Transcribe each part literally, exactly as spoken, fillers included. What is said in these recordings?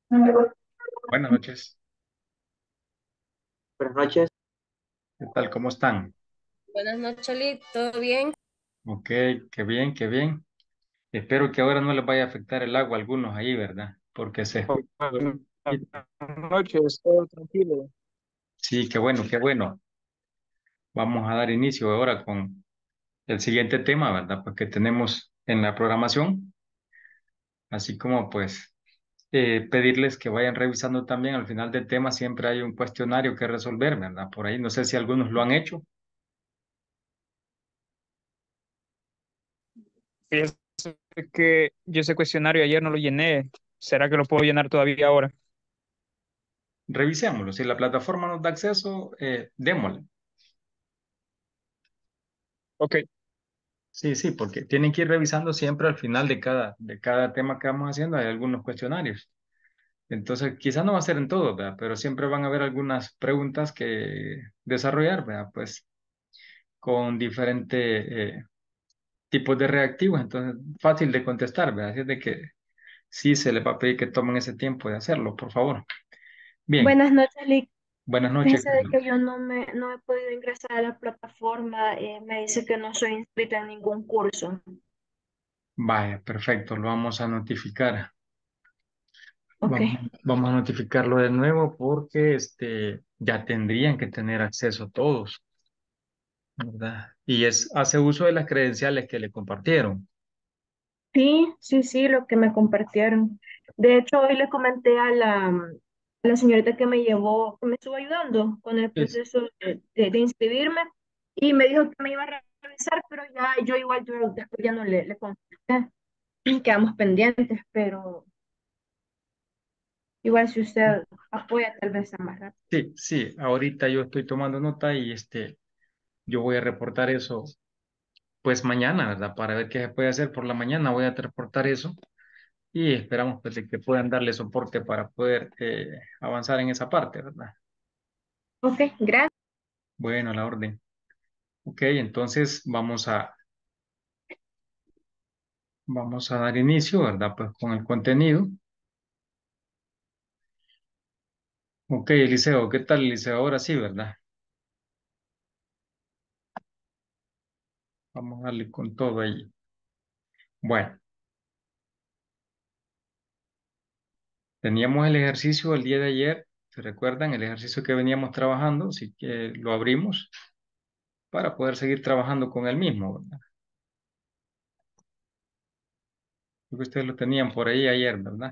Buenas noches. Buenas noches. ¿Qué tal? ¿Cómo están? Buenas noches, Lee. ¿Todo bien? Ok, qué bien, qué bien. Espero que ahora no les vaya a afectar el agua a algunos ahí, ¿verdad? Porque se escucha. Buenas noches, todo tranquilo. Sí, qué bueno, qué bueno. Vamos a dar inicio ahora con el siguiente tema, ¿verdad? Pues que tenemos en la programación, así como pues eh, pedirles que vayan revisando también al final del tema, siempre hay un cuestionario que resolver, ¿verdad? Por ahí, no sé si algunos lo han hecho. Fíjese que yo ese cuestionario ayer no lo llené. ¿Será que lo puedo llenar todavía ahora? Revisémoslo. Si la plataforma nos da acceso, eh, démosle. Ok, Sí, sí, porque tienen que ir revisando siempre al final de cada, de cada tema que vamos haciendo, hay algunos cuestionarios. Entonces, quizás no va a ser en todos, ¿verdad? Pero siempre van a haber algunas preguntas que desarrollar, ¿verdad? Pues con diferentes eh, tipos de reactivos, entonces fácil de contestar, ¿verdad? Así es de que sí se les va a pedir que tomen ese tiempo de hacerlo, por favor. Bien, Buenas noches, Lick. buenas noches, Fíjese de Carlos. que yo no me no he podido ingresar a la plataforma. Eh, me dice que no soy inscrita en ningún curso. Vaya, perfecto, lo vamos a notificar. Ok. Vamos, vamos a notificarlo de nuevo porque este, ya tendrían que tener acceso todos, ¿verdad? Y es, hace uso de las credenciales que le compartieron. Sí, sí, sí, lo que me compartieron. De hecho, hoy le comenté a la, a la señorita que me llevó, que me estuvo ayudando con el Es- proceso de, de- de inscribirme y me dijo que me iba a revisar, pero ya yo igual yo después ya no le, le contesté. Quedamos pendientes, pero igual si usted apoya, tal vez sea más rápido. sí, sí, ahorita yo estoy tomando nota y este, yo voy a reportar eso pues mañana, ¿verdad? Para ver qué se puede hacer por la mañana, voy a reportar eso y esperamos pues de que puedan darle soporte para poder eh, avanzar en esa parte, ¿verdad? Ok, gracias. Bueno, a la orden. Ok, entonces vamos a, vamos a dar inicio, ¿verdad? Pues con el contenido. Ok, Eliseo, ¿qué tal, Eliseo? Ahora sí, ¿verdad? Vamos a darle con todo ahí. Bueno, teníamos el ejercicio el día de ayer, ¿se recuerdan? El ejercicio que veníamos trabajando, así que lo abrimos para poder seguir trabajando con el mismo, ¿verdad? Creo que ustedes lo tenían por ahí ayer, ¿verdad?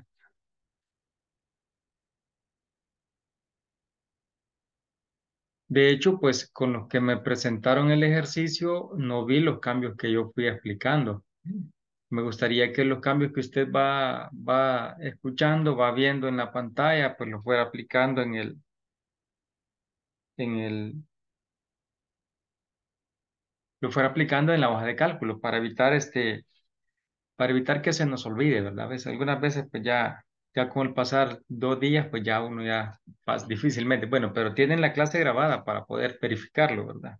De hecho, pues con los que me presentaron el ejercicio, no vi los cambios que yo fui explicando. Me gustaría que los cambios que usted va, va escuchando, va viendo en la pantalla, pues los fuera aplicando en el, en el, lo fuera aplicando en la hoja de cálculo para evitar este, para evitar que se nos olvide, ¿verdad? A veces, algunas veces, pues ya, ya con el pasar dos días, pues ya uno ya pas- difícilmente, bueno, pero tienen la clase grabada para poder verificarlo, ¿verdad?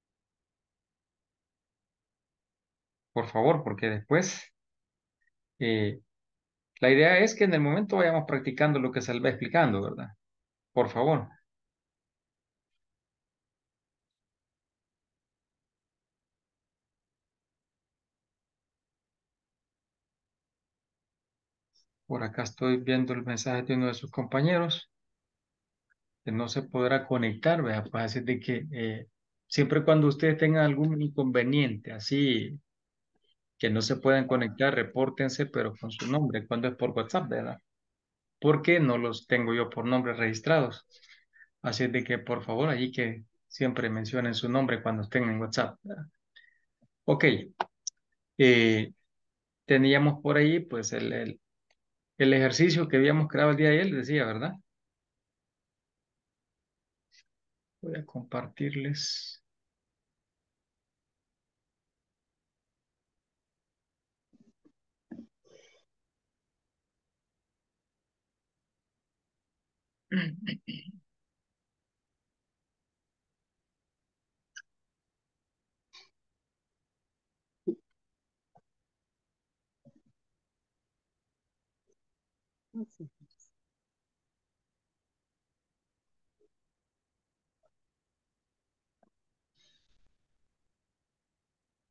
Por favor, porque después, eh, la idea es que en el momento vayamos practicando lo que se les va explicando, ¿verdad? Por favor. Por acá estoy viendo el mensaje de uno de sus compañeros que no se podrá conectar, ¿verdad? Pues así de que eh, siempre cuando ustedes tengan algún inconveniente, así que no se puedan conectar, repórtense, pero con su nombre, cuando es por WhatsApp, ¿verdad? Porque no los tengo yo por nombres registrados. Así de que, por favor, ahí que siempre mencionen su nombre cuando estén en WhatsApp, ¿verdad? Ok, eh, teníamos por ahí, pues, el, el, el ejercicio que habíamos creado el día de ayer, les decía, ¿verdad? Voy a compartirles.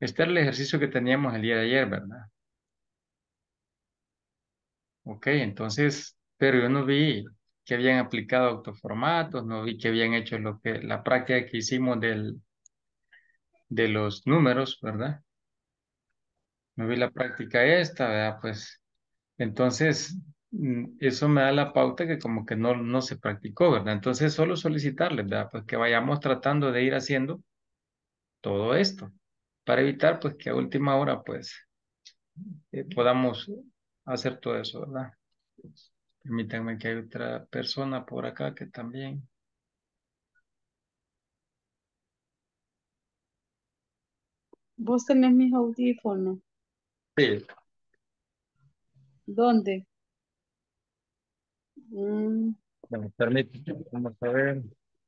Este era el ejercicio que teníamos el día de ayer, ¿verdad? Ok, entonces, pero yo no vi que habían aplicado autoformatos, no vi que habían hecho lo que, la práctica que hicimos del, de los números, ¿verdad? No vi la práctica esta, ¿verdad? Pues entonces, mm, eso me da la pauta que como que no, no se practicó, ¿verdad? Entonces, solo solicitarles, ¿verdad? Pues que vayamos tratando de ir haciendo todo esto para evitar, pues, que a última hora, pues, eh, podamos hacer todo eso, ¿verdad? Permítanme que hay otra persona por acá que también. Vos tenés mis audífonos. Sí. ¿Dónde? Mm, Bueno, permítame, vamos a ver.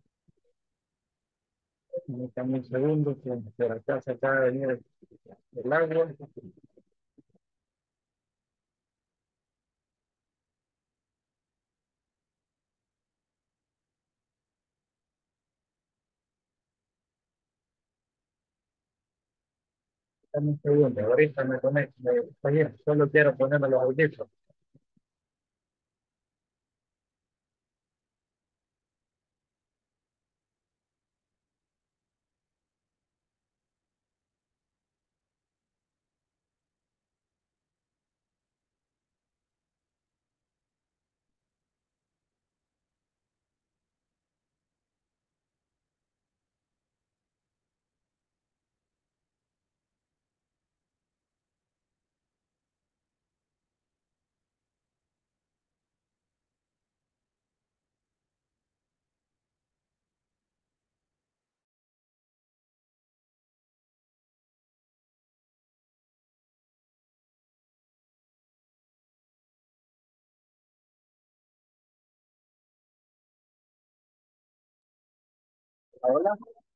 Permítame un segundo, que por acá se acaba de venir el, el agua. Dame un segundo, ahorita me conecto. Está bien, solo quiero ponerme los audífonos. Hola,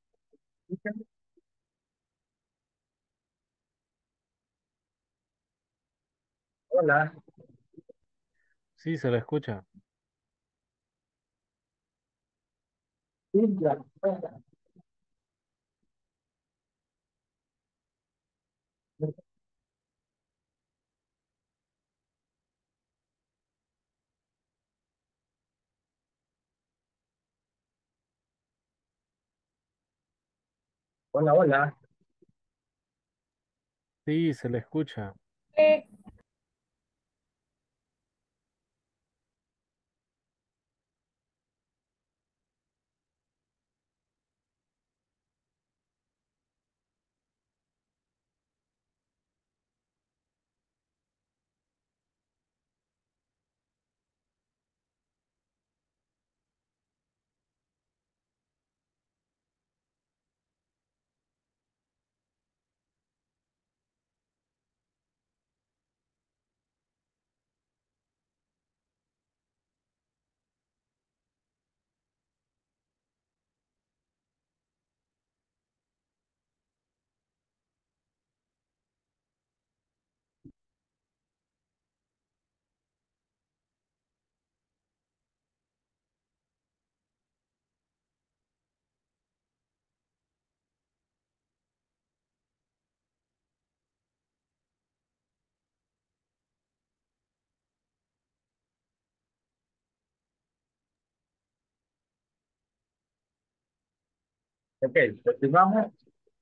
hola. Sí, se la escucha. Cintia, hola. Hola, hola. Sí, se la escucha. Ok, continuamos.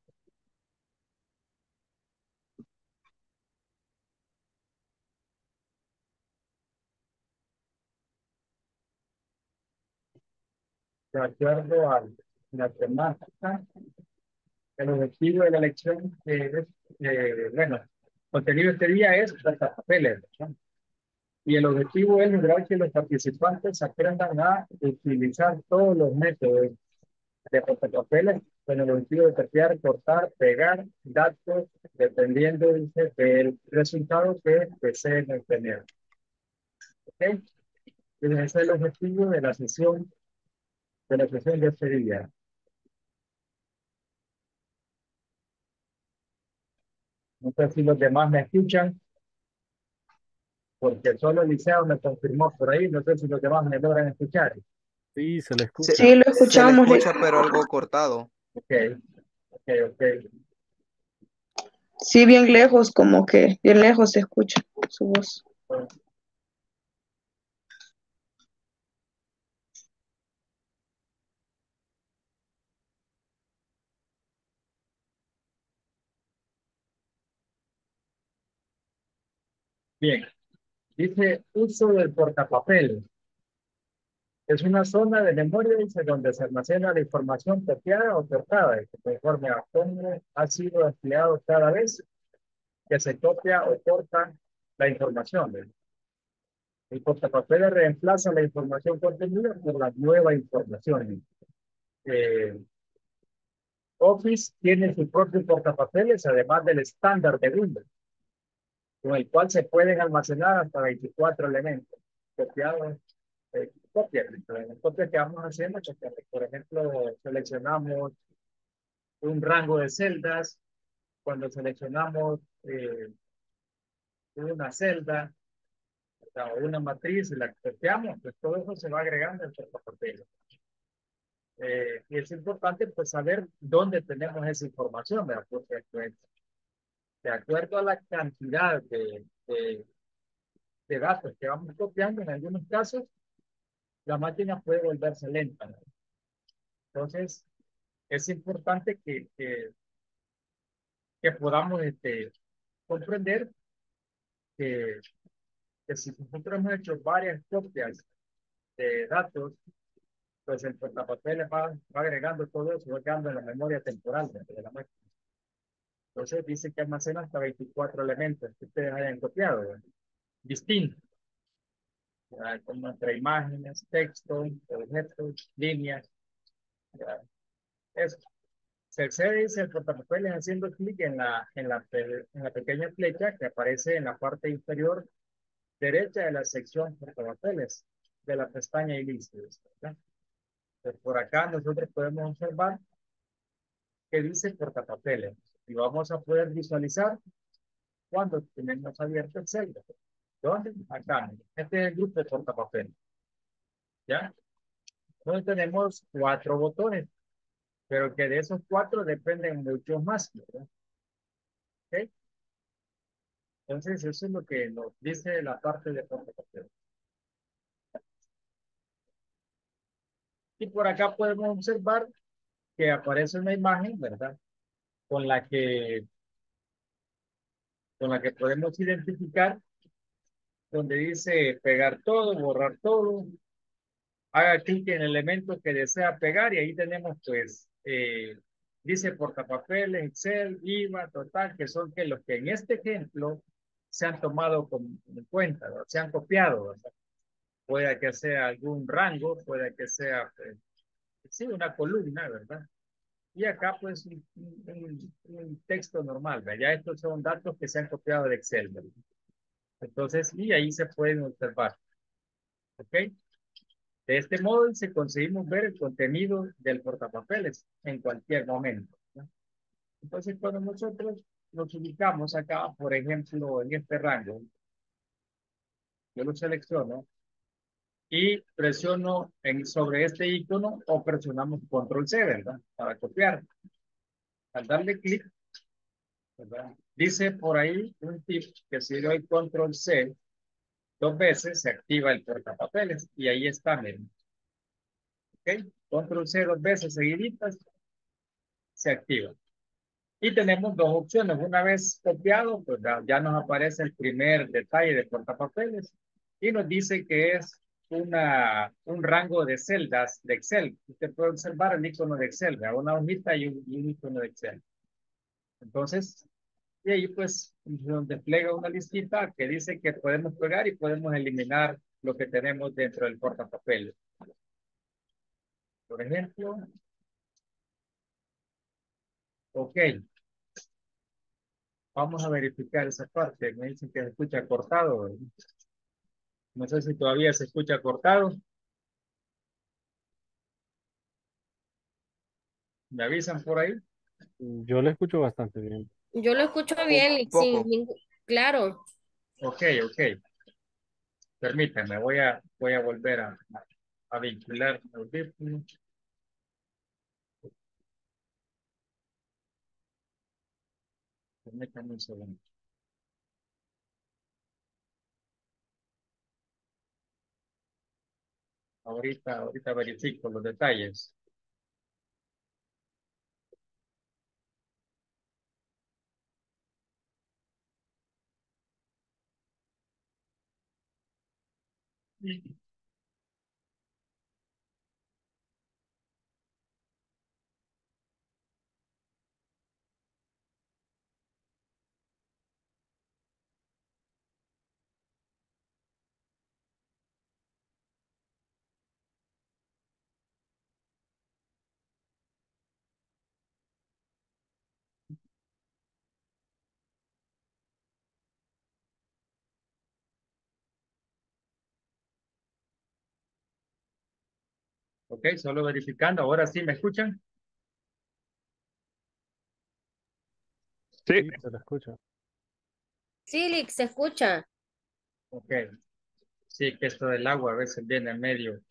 De acuerdo a la temática, el objetivo de la lección es, eh, bueno, el contenido de este día es papeles, ¿no? Y el objetivo es lograr que los participantes aprendan a utilizar todos los métodos de portapapeles con el objetivo de copiar, cortar, pegar datos dependiendo dice, del resultado que deseen obtener. ¿Ok? Ese es el objetivo de la sesión de la sesión de este día. No sé si los demás me escuchan, porque solo el liceo me confirmó por ahí, no sé si los demás me logran escuchar. Sí, se la Se, escucha. Sí, lo se le escuchamos. Le- escucha, pero algo cortado. Ok, ok, ok. Sí, bien lejos, como que bien lejos se escucha su voz. Bien, dice uso del portapapel. Es una zona de memoria dice, donde se almacena la información copiada o cortada, y que conforme a cómo ha sido empleado cada vez que se copia o corta la información. ¿Ves? El portapapeles reemplaza la información contenida por la nueva información. Eh, Office tiene su propio portapapeles, además del estándar de Windows, con el cual se pueden almacenar hasta veinticuatro elementos copiados. Eh, copias, las copias que vamos haciendo, porque, por ejemplo, seleccionamos un rango de celdas, cuando seleccionamos eh, una celda o una matriz y la copiamos, pues todo eso se va agregando en el portapapeles. Eh, y es importante pues saber dónde tenemos esa información, ¿verdad? Porque pues, de acuerdo a la cantidad de, de, de datos que vamos copiando, en algunos casos, la máquina puede volverse lenta, ¿no? Entonces, es importante que, que, que podamos este, comprender que, que si nosotros hemos hecho varias copias de datos, pues el portapapeles va, va agregando todo eso, va quedando en la memoria temporal de de la máquina. Entonces dice que almacena hasta veinticuatro elementos que ustedes hayan copiado, ¿verdad? Distintos, ¿verdad? Como entre imágenes, texto, objetos, líneas, ¿verdad? Eso. Se accede, dice el portapapeles, haciendo clic en la, en, la, en la pequeña flecha que aparece en la parte inferior derecha de la sección portapapeles de la pestaña inicio, ¿verdad? Entonces, por acá nosotros podemos observar que dice portapapeles y vamos a poder visualizar cuando tenemos abierto el celda. ¿Dónde? Acá. Este es el grupo de portapapeles. ¿Ya? Entonces tenemos cuatro botones, pero que de esos cuatro dependen muchos más, ¿verdad? ¿Ok? Entonces eso es lo que nos dice la parte de portapapeles. Y por acá podemos observar que aparece una imagen, ¿verdad? Con la que, con la que podemos identificar donde dice pegar todo, borrar todo. Haga clic en el elemento que desea pegar y ahí tenemos pues, eh, dice portapapeles, Excel, IVA, total, que son que los que en este ejemplo se han tomado con, en cuenta, ¿no? Se han copiado, ¿verdad? Puede que sea algún rango, puede que sea, pues, sí, una columna, ¿verdad? Y acá pues un, un, un texto normal, ¿verdad? Ya estos son datos que se han copiado de Excel, ¿verdad? Entonces, y ahí se pueden observar, ¿ok? De este modo, se conseguimos ver el contenido del portapapeles en cualquier momento, ¿no? Entonces, cuando nosotros nos ubicamos acá, por ejemplo, en este rango, yo lo selecciono y presiono en, sobre este icono o presionamos control C, ¿verdad? Para copiar. Al darle clic, ¿verdad? Dice por ahí un tip que si doy control C dos veces, se activa el portapapeles y ahí está, miren. ¿Ok? Control C dos veces seguiditas, se activa. Y tenemos dos opciones. Una vez copiado, pues ya, ya nos aparece el primer detalle de portapapeles y nos dice que es una, un rango de celdas de Excel. Usted puede observar el icono de Excel, ¿verdad? Una hojita y un, y un icono de Excel. Entonces, y ahí pues nos despliega una listita que dice que podemos pegar y podemos eliminar lo que tenemos dentro del portapapeles. Por ejemplo, ok. Vamos a verificar esa parte. Me dicen que se escucha cortado, ¿verdad? No sé si todavía se escucha cortado. ¿Me avisan por ahí? Yo le escucho bastante bien. Yo lo escucho Poco, bien, y sin poco. ningún- claro. Ok, ok. Permítanme, voy a, voy a volver a, a vincular el audífono. Permítame un segundo. Ahorita, ahorita verifico los detalles. Ok, solo verificando. Ahora sí, ¿me escuchan? Sí, Sí, se la escucha. Sí, Lick, se escucha. Ok. Sí, que esto del agua a veces viene medio,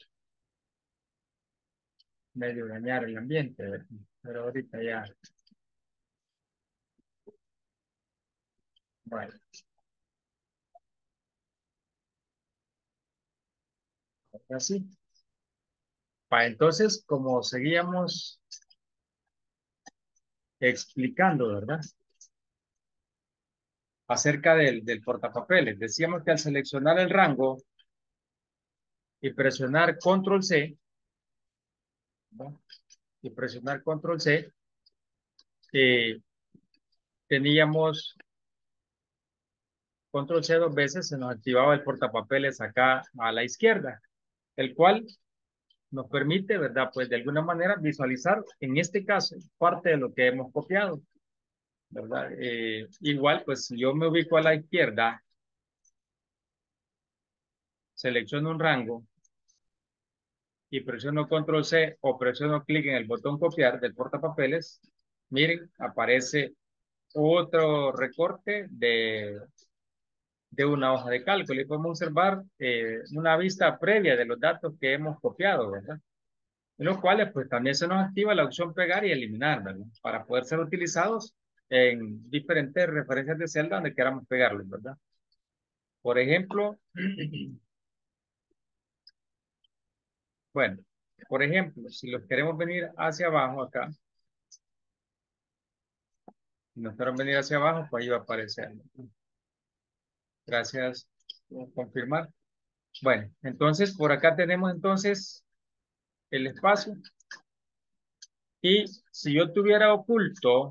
medio dañar el ambiente, ¿verdad? Pero ahorita ya. Bueno, ahora sí. Pa, entonces, como seguíamos explicando, ¿verdad? Acerca del, del portapapeles. Decíamos que al seleccionar el rango y presionar control C, ¿verdad? Y presionar control C, eh, teníamos control C dos veces, se nos activaba el portapapeles acá a la izquierda, el cual nos permite, ¿verdad? Pues de alguna manera visualizar, en este caso, parte de lo que hemos copiado, ¿verdad? Eh, igual, pues si yo me ubico a la izquierda, selecciono un rango y presiono control C o presiono clic en el botón copiar del portapapeles, miren, aparece otro recorte de, de una hoja de cálculo y podemos observar eh, una vista previa de los datos que hemos copiado, ¿verdad? En los cuales pues también se nos activa la opción pegar y eliminar, ¿verdad? Para poder ser utilizados en diferentes referencias de celda donde queramos pegarlos, ¿verdad? Por ejemplo, bueno, por ejemplo, si los queremos venir hacia abajo acá, si nos queremos venir hacia abajo, pues ahí va a aparecer. Gracias por confirmar. Bueno, entonces por acá tenemos entonces el espacio. Y si yo tuviera oculto,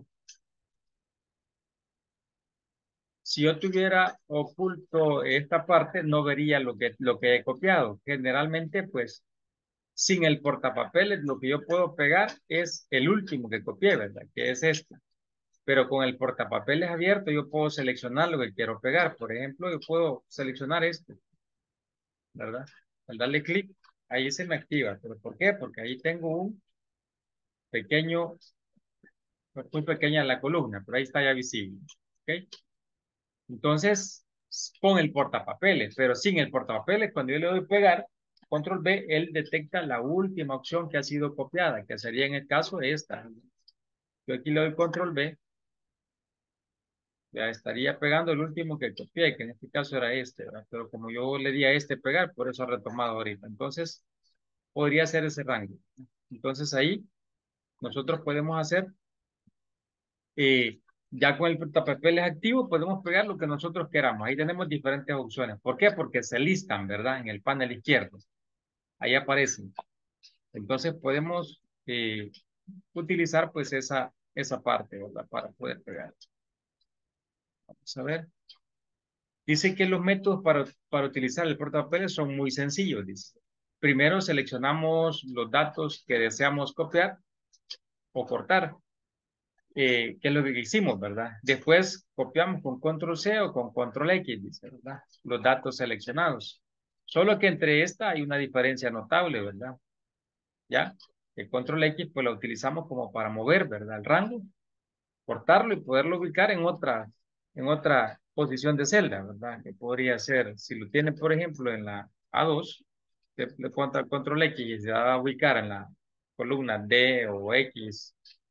si yo tuviera oculto esta parte, no vería lo que, lo que he copiado. Generalmente, pues, sin el portapapeles, lo que yo puedo pegar es el último que copié, ¿verdad? Que es este. Pero con el portapapeles abierto, yo puedo seleccionar lo que quiero pegar. Por ejemplo, yo puedo seleccionar este, ¿verdad? Al darle clic, ahí se me activa. ¿Pero por qué? Porque ahí tengo un pequeño, muy pequeña la columna, pero ahí está ya visible. ¿Ok? Entonces, con el portapapeles, pero sin el portapapeles, cuando yo le doy pegar, control B, él detecta la última opción que ha sido copiada, que sería en el caso esta. Yo aquí le doy control B, ya estaría pegando el último que copié, que en este caso era este, ¿verdad? Pero como yo le di a este pegar, por eso ha retomado ahorita. Entonces, podría ser ese rango. Entonces ahí nosotros podemos hacer, eh, ya con el portapapeles activo, podemos pegar lo que nosotros queramos. Ahí tenemos diferentes opciones. ¿Por qué? Porque se listan, ¿verdad? En el panel izquierdo. Ahí aparecen. Entonces podemos eh, utilizar pues esa, esa parte, ¿verdad? Para poder pegar. Vamos a ver. Dice que los métodos para, para utilizar el portapapeles son muy sencillos, dice. Primero seleccionamos los datos que deseamos copiar o cortar, eh, que es lo que hicimos, ¿verdad? Después copiamos con control C o con control X, dice, ¿verdad? Los datos seleccionados. Solo que entre esta hay una diferencia notable, ¿verdad? ¿Ya? El control X pues lo utilizamos como para mover, ¿verdad? El rango, cortarlo y poderlo ubicar en otra, en otra posición de celda, ¿verdad? Que podría ser, si lo tiene, por ejemplo, en la A dos, le, le cuenta el control X y se va a ubicar en la columna D o X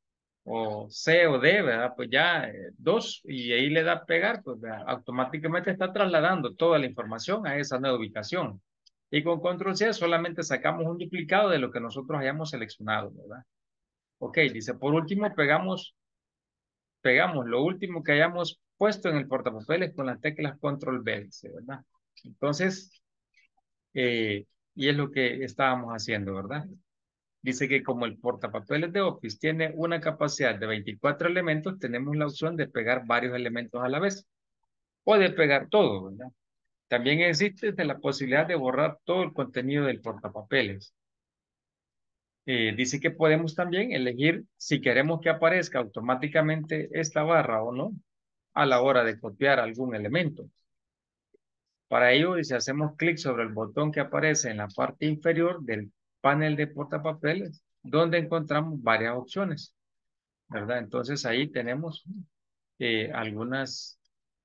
o C o D, ¿verdad? Pues ya eh, dos y ahí le da pegar, pues ¿verdad? Automáticamente está trasladando toda la información a esa nueva ubicación. Y con control C solamente sacamos un duplicado de lo que nosotros hayamos seleccionado, ¿verdad? Ok, dice, por último pegamos, pegamos lo último que hayamos puesto en el portapapeles con las teclas control V, dice, ¿verdad? Entonces, eh, y es lo que estábamos haciendo, ¿verdad? Dice que como el portapapeles de Office tiene una capacidad de veinticuatro elementos, tenemos la opción de pegar varios elementos a la vez o de pegar todo, ¿verdad? También existe la posibilidad de borrar todo el contenido del portapapeles. Eh, dice que podemos también elegir si queremos que aparezca automáticamente esta barra o no a la hora de copiar algún elemento. Para ello, dice, hacemos clic sobre el botón que aparece en la parte inferior del panel de portapapeles, donde encontramos varias opciones, ¿verdad? Entonces ahí tenemos eh, algunas,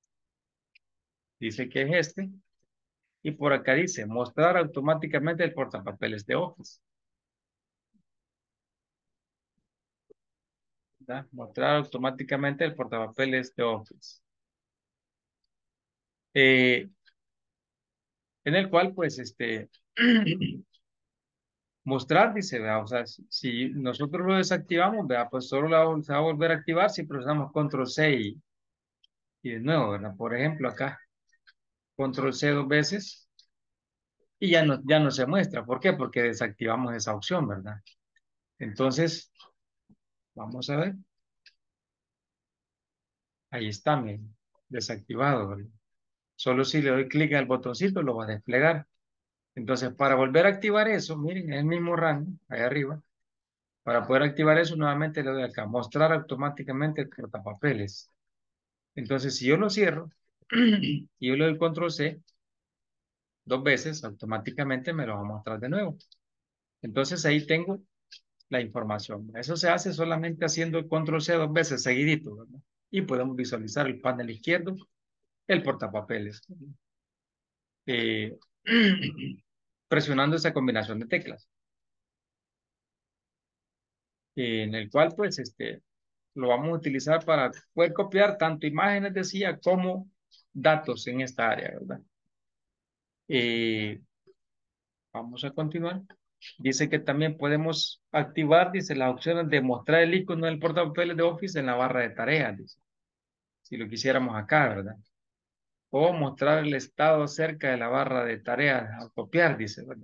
dice que es este, y por acá dice, mostrar automáticamente el portapapeles de Office, ¿verdad? Mostrar automáticamente el portapapeles de Office. Eh, en el cual, pues, este, mostrar, dice, vea, o sea, si, si nosotros lo desactivamos, vea, pues solo la, se va a volver a activar si presionamos control C y, y de nuevo, ¿verdad? Por ejemplo, acá, control C dos veces y ya no, ya no se muestra. ¿Por qué? Porque desactivamos esa opción, ¿verdad? Entonces, vamos a ver. Ahí está, miren, desactivado, ¿verdad? Solo si le doy clic al botoncito lo va a desplegar. Entonces, para volver a activar eso, miren, en el mismo rango, ahí arriba, para poder activar eso, nuevamente le doy acá, mostrar automáticamente el portapapeles. Entonces, si yo lo cierro y yo le doy control C dos veces, automáticamente me lo va a mostrar de nuevo. Entonces, ahí tengo la información. Eso se hace solamente haciendo el control C dos veces seguidito, ¿verdad? Y podemos visualizar el panel izquierdo, el portapapeles. Eh, presionando esa combinación de teclas. Eh, en el cual, pues, este, lo vamos a utilizar para poder copiar tanto imágenes, decía, como datos en esta área, ¿verdad? Eh, vamos a continuar. Dice que también podemos activar, dice, las opciones de mostrar el icono del portapapeles de Office en la barra de tareas, dice, si lo quisiéramos acá, ¿verdad? O mostrar el estado cerca de la barra de tareas a copiar, dice, ¿verdad?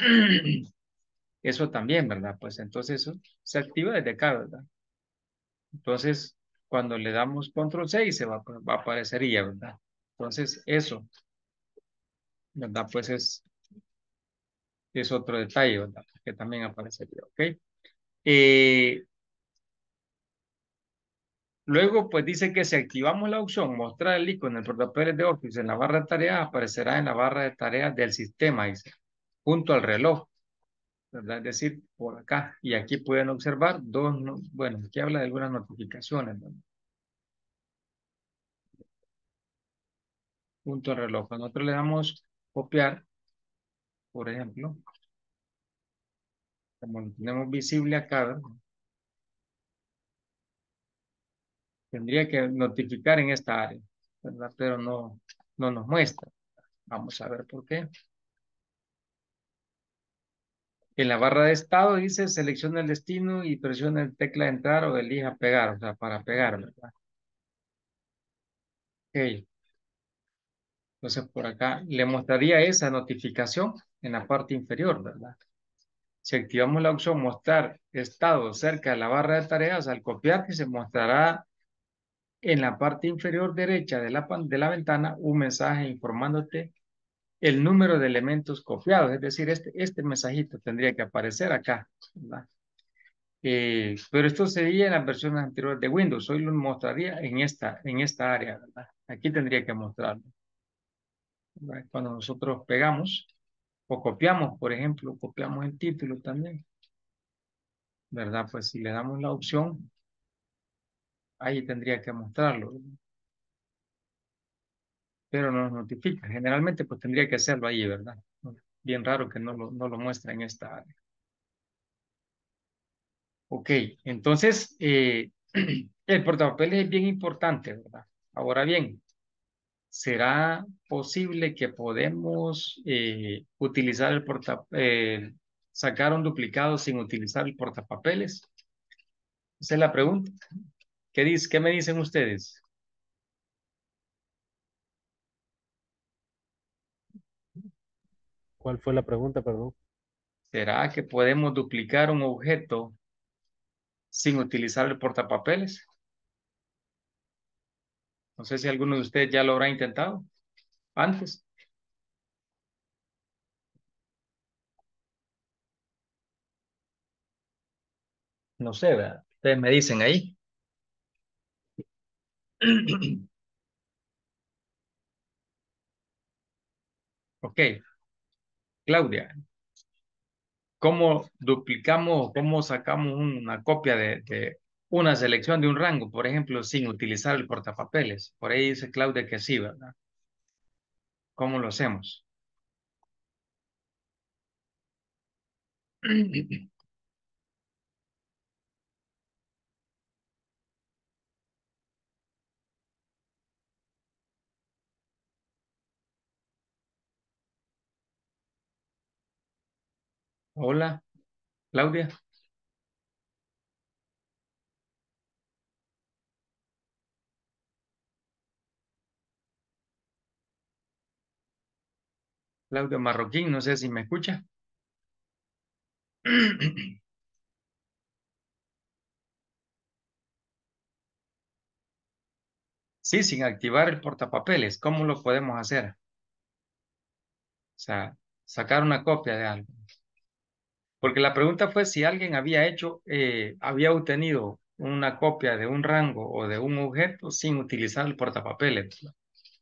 Eso también, ¿verdad? Pues entonces eso se activa desde acá, ¿verdad? Entonces, cuando le damos control seis, se va, va a aparecería, ¿verdad? Entonces, eso, ¿verdad? Pues es, es otro detalle, ¿verdad? Que también aparecería, ¿ok? Eh, luego, pues dice que si activamos la opción mostrar el icono en el portapapeles de Office en la barra de tareas, aparecerá en la barra de tareas del sistema, dice, junto al reloj, ¿verdad? Es decir, por acá. Y aquí pueden observar dos, no- bueno, aquí habla de algunas notificaciones, ¿verdad? Junto al reloj. Cuando nosotros le damos copiar, por ejemplo, como lo tenemos visible acá, ¿verdad? Tendría que notificar en esta área, ¿verdad? Pero no, no nos muestra. Vamos a ver por qué. En la barra de estado dice selecciona el destino y presiona el tecla de entrar o elija pegar, o sea, para pegar, ¿verdad? Ok. Entonces por acá le mostraría esa notificación en la parte inferior, ¿verdad? Si activamos la opción mostrar estado cerca de la barra de tareas, al copiar que se mostrará en la parte inferior derecha de la, pan- de la ventana un mensaje informándote el número de elementos copiados, es decir, este, este mensajito tendría que aparecer acá, ¿verdad? Eh, pero esto sería en las versiones anteriores de Windows, hoy lo mostraría en esta, en esta área, ¿verdad? Aquí tendría que mostrarlo, ¿verdad? Cuando nosotros pegamos o copiamos, por ejemplo, copiamos el título también, ¿verdad? Pues si le damos la opción, ahí tendría que mostrarlo, ¿verdad? Pero no nos notifica. Generalmente pues tendría que hacerlo ahí, ¿verdad? Bien raro que no lo, no lo muestra en esta área. Ok, entonces, eh, El portapapeles es bien importante, ¿verdad? Ahora bien, ¿será posible que podemos eh, utilizar el porta, eh, sacar un duplicado sin utilizar el portapapeles? Esa es la pregunta. ¿Qué dice, qué me dicen ustedes? ¿Cuál fue la pregunta, perdón? ¿Será que podemos duplicar un objeto sin utilizar el portapapeles? No sé si alguno de ustedes ya lo habrá intentado antes. No sé, ¿verdad? Ustedes me dicen ahí. Ok, Claudia, ¿cómo duplicamos o cómo sacamos una copia de, de una selección de un rango, por ejemplo, sin utilizar el portapapeles? Por ahí dice Claudia que sí, ¿verdad? ¿Cómo lo hacemos? Hola, Claudia. Claudia Marroquín, no sé si me escucha. Sí, sin activar el portapapeles, ¿cómo lo podemos hacer? O sea, sacar una copia de algo. Porque la pregunta fue si alguien había hecho, eh, había obtenido una copia de un rango o de un objeto sin utilizar el portapapeles, ¿verdad?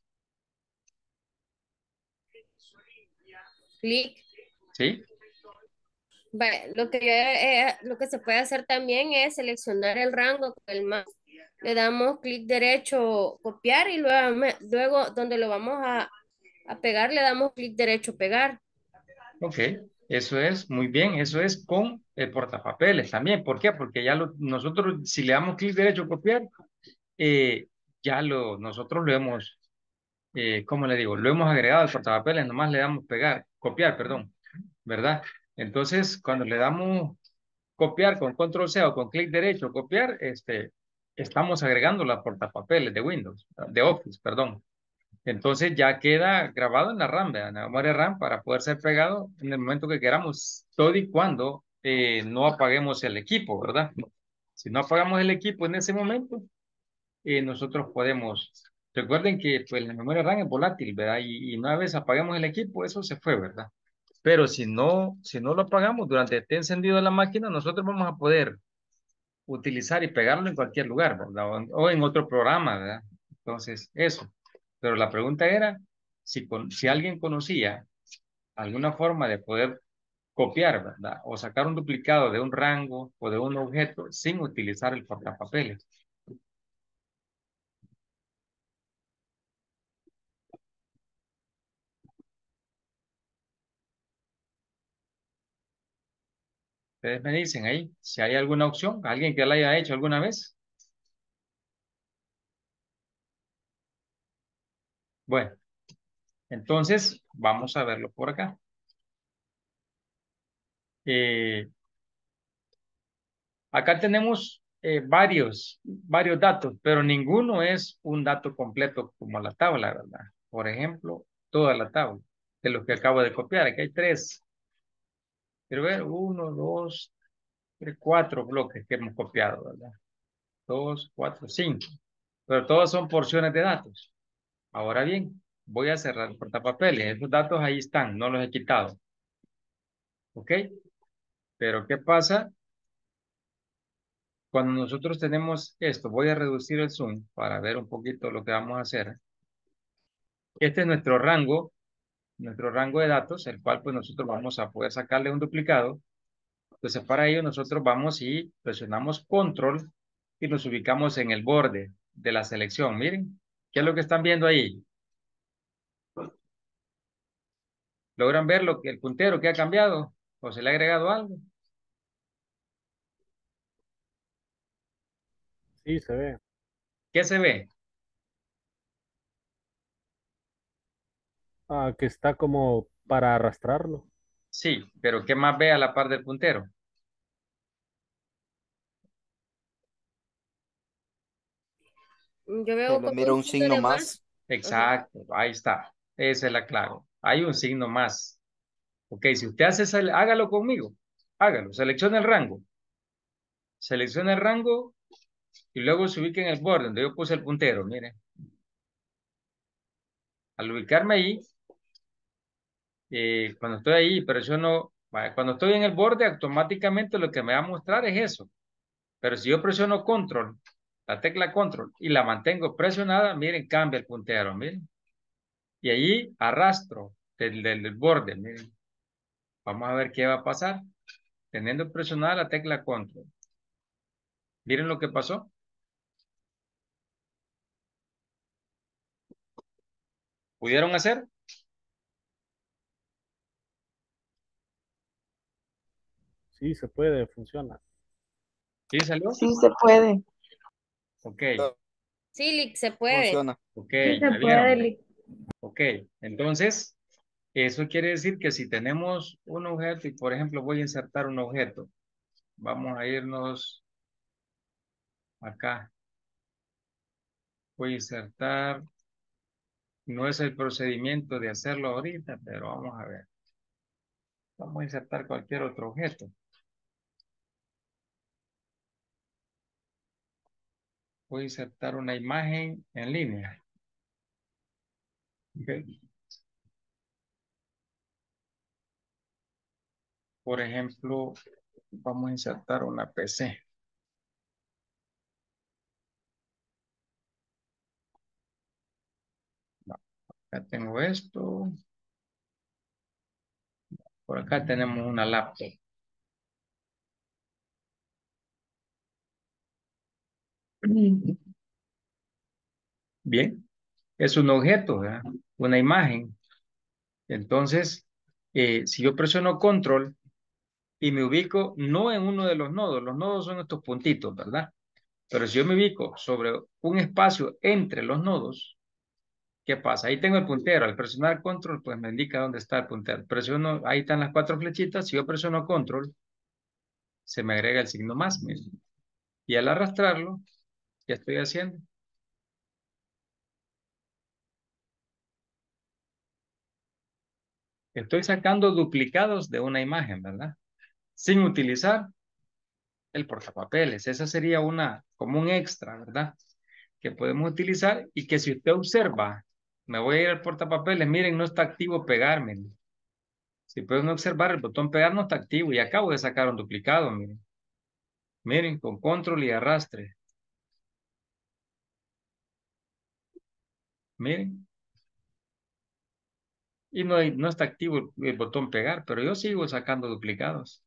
Clic. ¿Sí? Va, Lo que, yo, eh, lo que se puede hacer también es seleccionar el rango con el mouse. Le damos clic derecho, copiar y luego, luego donde lo vamos a, a pegar, le damos clic derecho, pegar. Ok, eso es, muy bien, eso es con el portapapeles también. ¿Por qué? Porque ya lo, nosotros, si le damos clic derecho copiar, eh, ya lo, nosotros lo hemos, eh, ¿cómo le digo? Lo hemos agregado al portapapeles, nomás le damos pegar, copiar, perdón, ¿verdad? Entonces, cuando le damos copiar con control C o con clic derecho, copiar, este, estamos agregando la portapapeles de Windows, de Office, perdón. Entonces ya queda grabado en la RAM, ¿verdad? En la memoria RAM para poder ser pegado en el momento que queramos, todo y cuando eh, no apaguemos el equipo, ¿verdad? Si no apagamos el equipo en ese momento, eh, nosotros podemos, recuerden que pues, la memoria RAM es volátil, ¿verdad? Y, y una vez apagamos el equipo, eso se fue, ¿verdad? Pero si no, si no lo apagamos durante que esté encendido la máquina, nosotros vamos a poder utilizar y pegarlo en cualquier lugar, ¿verdad? O, o en otro programa, ¿verdad? Entonces, eso. Pero la pregunta era si, con, si alguien conocía alguna forma de poder copiar, ¿verdad? O sacar un duplicado de un rango o de un objeto sin utilizar el portapapeles. Ustedes me dicen ahí si hay alguna opción, alguien que la haya hecho alguna vez. Bueno, entonces vamos a verlo por acá. Eh, Acá tenemos eh, varios, varios datos, pero ninguno es un dato completo como la tabla, ¿verdad? Por ejemplo, toda la tabla de los que acabo de copiar. Aquí hay tres. Quiero ver, uno, dos, tres, cuatro bloques que hemos copiado, ¿verdad? Dos, cuatro, cinco. Pero todos son porciones de datos. Ahora bien, voy a cerrar el portapapeles. Esos datos ahí están, no los he quitado. ¿Ok? Pero ¿qué pasa cuando nosotros tenemos esto? Voy a reducir el zoom para ver un poquito lo que vamos a hacer. Este es nuestro rango, nuestro rango de datos, el cual pues nosotros vamos a poder sacarle un duplicado. Entonces para ello nosotros vamos y presionamos control y nos ubicamos en el borde de la selección. Miren, ¿qué es lo que están viendo ahí? ¿Logran ver lo que el puntero que ha cambiado? ¿O se le ha agregado algo? Sí, se ve. ¿Qué se ve? Ah, que está como para arrastrarlo. Sí, pero ¿qué más ve a la par del puntero? Yo veo Solo como miro un un signo signo de más. más. Ajá. Exacto, ahí está. Esa es la clave. Hay un signo más. Ok, si usted hace, esa- hágalo conmigo. Hágalo. Seleccione el rango. Seleccione el rango y luego se ubique en el borde donde yo puse el puntero. Mire, al ubicarme ahí, eh, cuando estoy ahí, presiono, vaya, cuando estoy en el borde, automáticamente lo que me va a mostrar es eso. Pero si yo presiono control, la tecla control, y la mantengo presionada, miren, cambia el puntero, miren. Y allí arrastro del, del, del borde, miren. Vamos a ver qué va a pasar. Teniendo presionada la tecla control. Miren lo que pasó. ¿Pudieron hacer? Sí, se puede, funciona. ¿Sí salió? Sí se puede. Ok, Sí, Lick, se puede. Funciona. ok, Sí se ya puede, vieron. Lick. Ok, entonces, eso quiere decir que si tenemos un objeto y, por ejemplo, voy a insertar un objeto, vamos a irnos acá. Voy a insertar, no es el procedimiento de hacerlo ahorita, pero vamos a ver. Vamos a insertar cualquier otro objeto. Voy a insertar una imagen en línea. Ok. Por ejemplo, vamos a insertar una P C. No, acá tengo esto. Por acá tenemos una laptop. Bien, es un objeto, ¿verdad? Una imagen. Entonces, eh, si yo presiono control y me ubico no en uno de los nodos, los nodos son estos puntitos, ¿verdad? Pero si yo me ubico sobre un espacio entre los nodos, ¿qué pasa? Ahí tengo el puntero. Al presionar control, pues me indica dónde está el puntero. Presiono, ahí están las cuatro flechitas. Si yo presiono control, se me agrega el signo más. Miren. Y al arrastrarlo, ¿qué estoy haciendo? Estoy sacando duplicados de una imagen, ¿verdad? Sin utilizar el portapapeles. Esa sería una, como un extra, ¿verdad? Que podemos utilizar y que si usted observa, me voy a ir al portapapeles, miren, no está activo pegarme. Si pueden observar, el botón pegar no está activo y acabo de sacar un duplicado, miren. Miren, con control y arrastre. Miren. Y no, hay- no está activo el, el botón pegar, pero yo sigo sacando duplicados.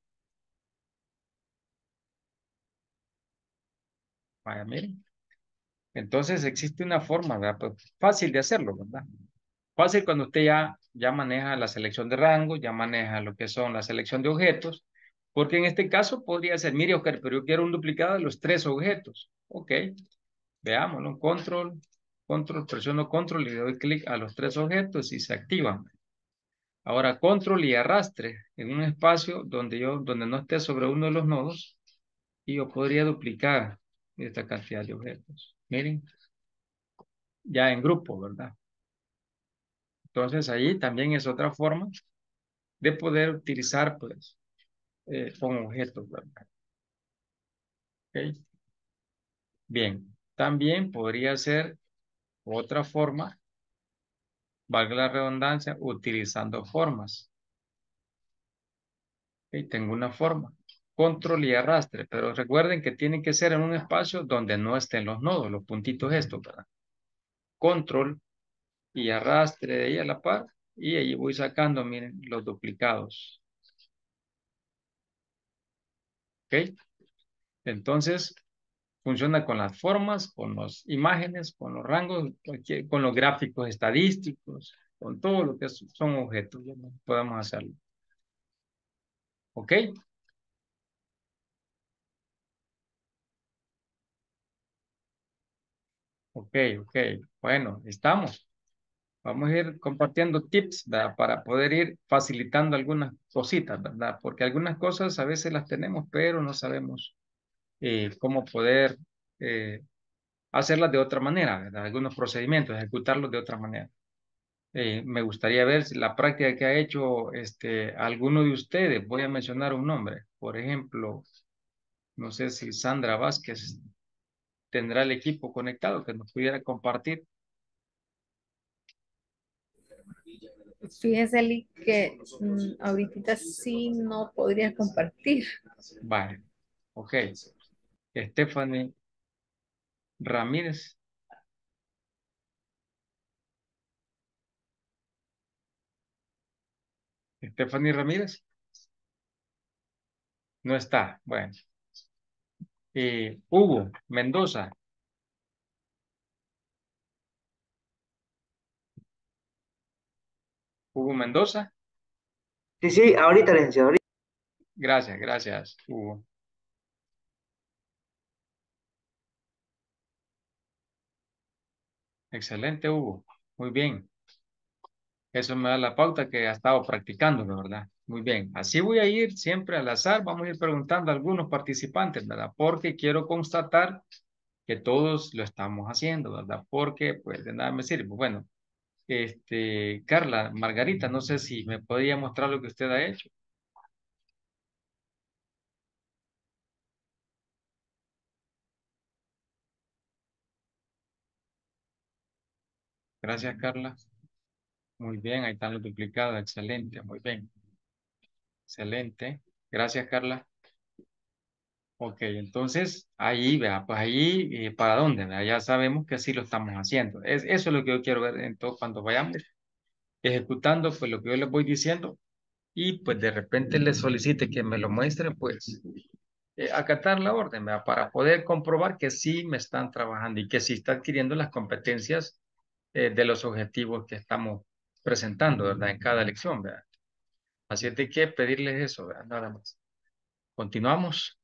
Vaya, miren. Entonces existe una forma, ¿verdad? Pues, fácil de hacerlo, ¿verdad? Fácil cuando usted ya, ya maneja la selección de rango, ya maneja lo que son la selección de objetos, porque en este caso podría ser, mire, Oscar, pero yo quiero un duplicado de los tres objetos. Ok, veámoslo. Control, control, presiono control y le doy clic a los tres objetos y se activan. Ahora control y arrastre en un espacio donde yo, donde no esté sobre uno de los nodos y yo podría duplicar esta cantidad de objetos. Miren, ya en grupo, ¿verdad? Entonces ahí también es otra forma de poder utilizar, pues, eh, con objetos, ¿verdad? Ok. Bien, también podría ser otra forma, valga la redundancia, utilizando formas. Ok, tengo una forma, control y arrastre, pero recuerden que tienen que ser en un espacio donde no estén los nodos, los puntitos estos, ¿verdad? Control y arrastre de ahí a la par, y ahí voy sacando, miren, los duplicados. ¿Ok? Entonces, funciona con las formas, con las imágenes, con los rangos, cualquier- con los gráficos estadísticos, con todo lo que son objetos, ya no podemos hacerlo. ¿Ok? Ok, ok. Bueno, estamos. Vamos a ir compartiendo tips, ¿verdad? Para poder ir facilitando algunas cositas, ¿verdad? Porque algunas cosas a veces las tenemos, pero no sabemos eh, cómo poder eh, hacerlas de otra manera, ¿verdad? Algunos procedimientos, ejecutarlos de otra manera. Eh, me gustaría ver si la práctica que ha hecho este, alguno de ustedes. Voy a mencionar un nombre. Por ejemplo, no sé si Sandra Vázquez tendrá el equipo conectado que nos pudiera compartir. Fíjese, Lee, que mm, ahorita sí no podría compartir. Vale, ok. Stephanie Ramírez. Stephanie Ramírez no está. Bueno. Eh, Hugo Mendoza. Hugo Mendoza. Sí, sí, ahorita, licenciado, ahorita. Gracias, gracias, Hugo. Excelente, Hugo. Muy bien. Eso me da la pauta que ha estado practicando, ¿verdad? Muy bien. Así voy a ir siempre al azar. Vamos a ir preguntando a algunos participantes, ¿verdad? Porque quiero constatar que todos lo estamos haciendo, ¿verdad? Porque, pues, de nada me sirve. Bueno, este, Carla, Margarita, no sé si me podría mostrar lo que usted ha hecho. Gracias, Carla. Muy bien, ahí están los duplicados. Excelente, muy bien. Excelente. Gracias, Carla. Ok, entonces ahí, vea, pues ahí, eh, ¿para dónde? Vea, ya sabemos que así lo estamos haciendo. Es, eso es lo que yo quiero ver en todo, cuando vayamos ejecutando, pues lo que yo les voy diciendo y pues de repente les solicite que me lo muestren, pues eh, acatar la orden, vea, para poder comprobar que sí me están trabajando y que sí está adquiriendo las competencias eh, de los objetivos que estamos presentando, ¿verdad? En cada lección, ¿verdad? Así es de que pedirles eso, ¿verdad? Nada más. Continuamos.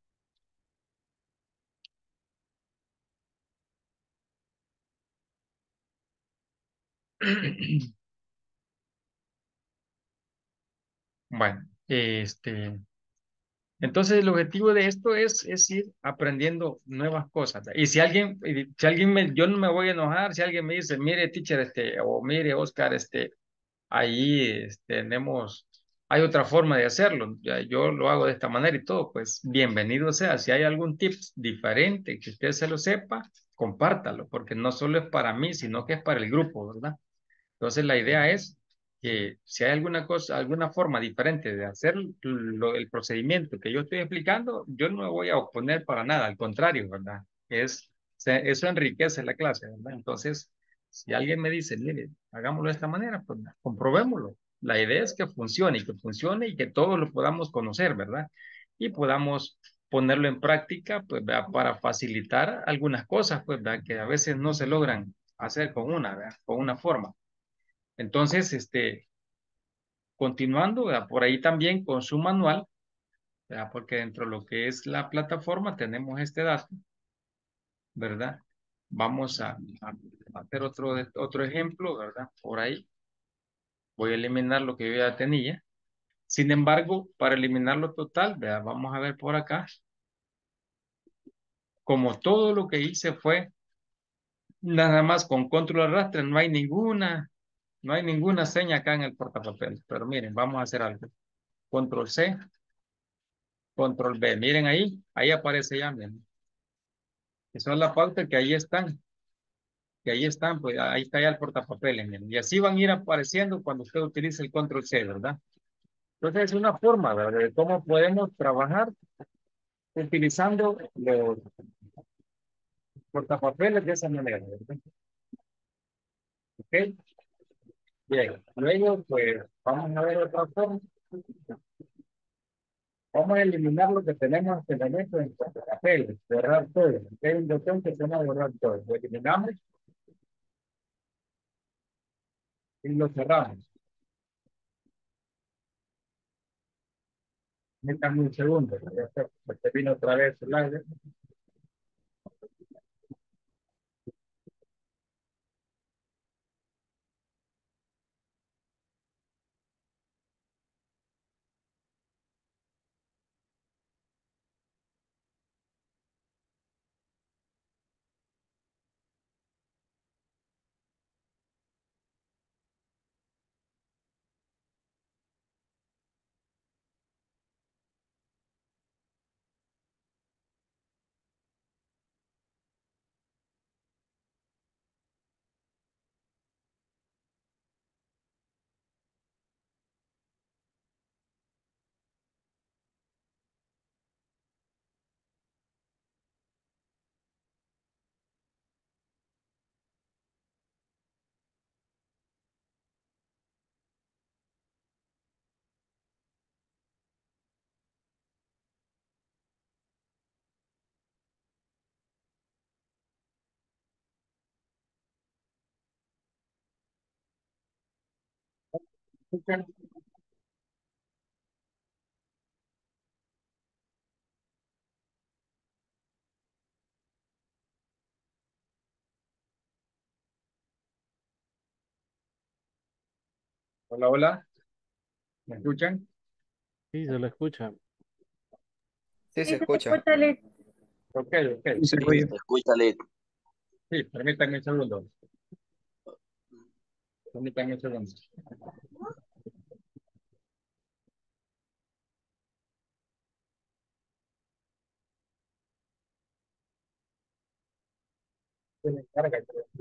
Bueno, este, entonces el objetivo de esto es, es ir aprendiendo nuevas cosas. Y si alguien, y si alguien me, yo no me voy a enojar, si alguien me dice, mire, teacher, este, o mire, Oscar, este, ahí este, tenemos, hay otra forma de hacerlo, ya, yo lo hago de esta manera y todo, pues bienvenido sea. Si hay algún tips diferente que usted se lo sepa, compártalo, porque no solo es para mí, sino que es para el grupo, ¿verdad? Entonces la idea es que si hay alguna cosa, alguna forma diferente de hacer lo- el procedimiento que yo estoy explicando, yo no me voy a oponer para nada, al contrario, ¿verdad? Es, se- eso enriquece la clase, ¿verdad? Entonces, si alguien me dice, mire, hagámoslo de esta manera, pues comprobémoslo. La idea es que funcione y que funcione y que todos lo podamos conocer, ¿verdad? Y podamos ponerlo en práctica, pues, ¿verdad? Para facilitar algunas cosas, pues, ¿verdad? Que a veces no se logran hacer con una, ¿verdad? Con una forma. Entonces, este, continuando, ¿verdad? Por ahí también con su manual, ¿verdad? Porque dentro de lo que es la plataforma tenemos este dato, ¿verdad? Vamos a, a hacer otro, de- otro ejemplo, ¿verdad? Por ahí voy a eliminar lo que yo ya tenía. Sin embargo, para eliminarlo total, ¿verdad? Vamos a ver por acá, como todo lo que hice fue nada más con control arrastre, no hay ninguna, no hay ninguna seña acá en el portapapel. Pero miren, vamos a hacer algo. Control C. Control B. Miren ahí, ahí aparece ya, miren. Esa es la pauta que ahí están, que ahí están, pues ahí está ya el portapapeles, miren. Y así van a ir apareciendo cuando usted utilice el control C, ¿verdad? Entonces es una forma, ¿verdad? De cómo podemos trabajar utilizando los portapapeles de esa manera, ¿verdad? ¿Ok? Bien. Luego, pues, vamos a ver otra forma. Vamos a eliminar lo que tenemos que tener en portapapeles, borrar todo. Hay un botón que se llama borrar todo. Lo eliminamos y lo cerramos. Métame un segundo. Ya sé, porque vino otra vez el aire. Hola, hola. ¿Me escuchan? Sí, se lo escucha. Sí, se Sí, se te escucha. escucha, Liz. Ok, ok. Y se oye. Escúchale. Sí, permítanme un segundo. Permítanme un segundo. Carga.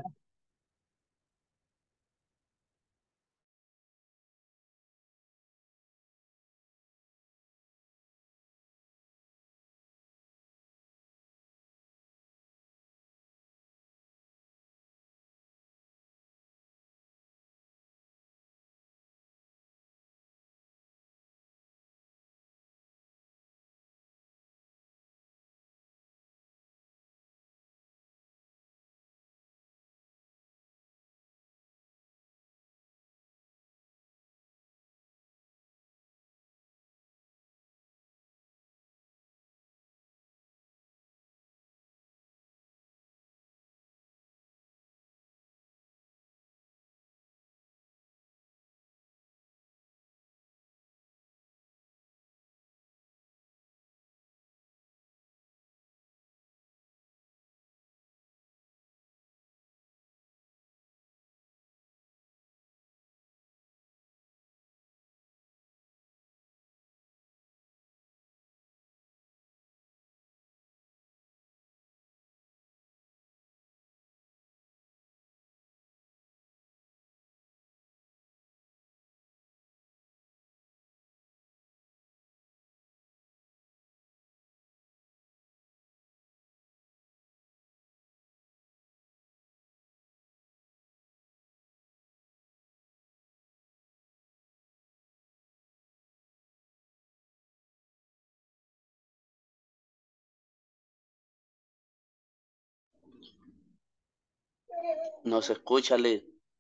No se escucha, Liz.